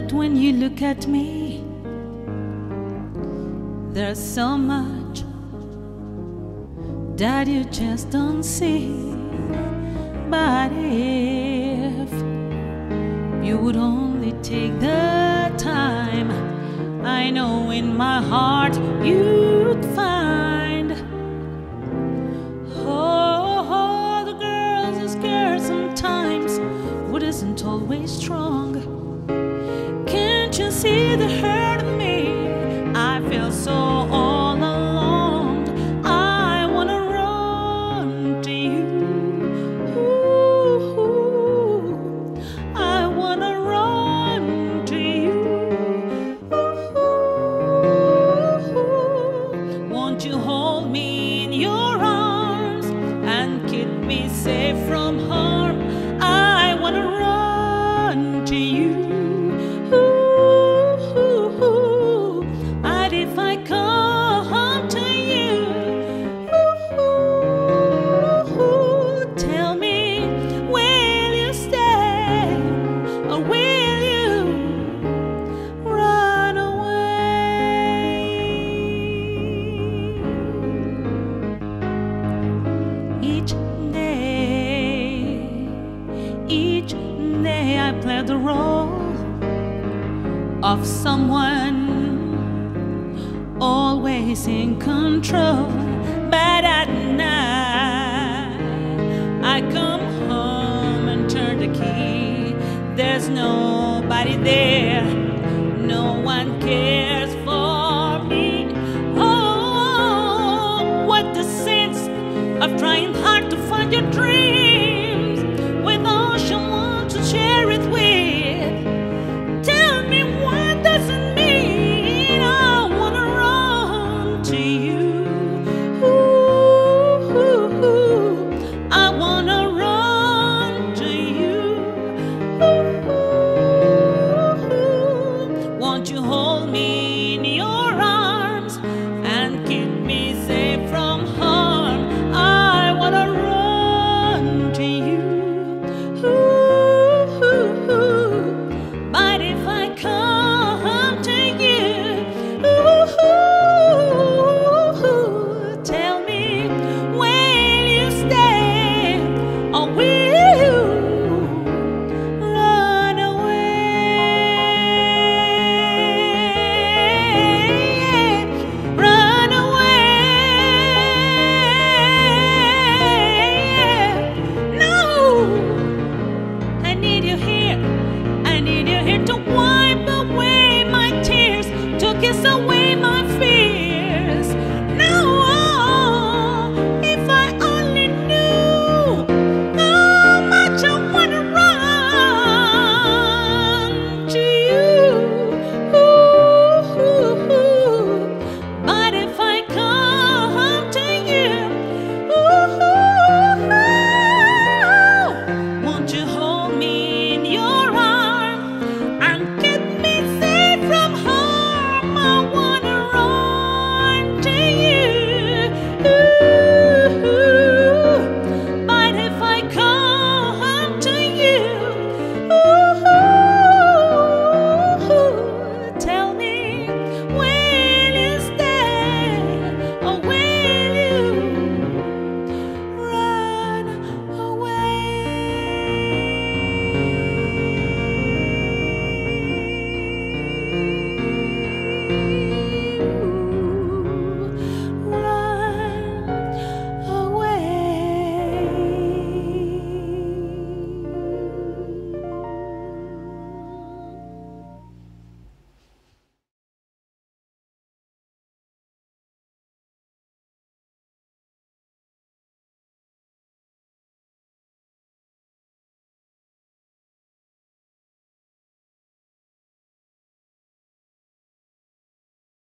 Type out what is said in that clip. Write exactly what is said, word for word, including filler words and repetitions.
that when you look at me, there's so much that you just don't see. But if you would only take the time, I know in my heart you'd find. Oh, oh, the girls are scared sometimes, what isn't always strong. Can't you see the hurt in me? I feel so all alone. I wanna run to you. Ooh, I wanna run to you. Ooh, won't you hold me in your arms and keep me safe from harm? I wanna run to you. If I come to you, ooh, tell me, will you stay or will you run away? Each day, each day I play the role of someone always in control, but at night I come home and turn the key. There's nobody there.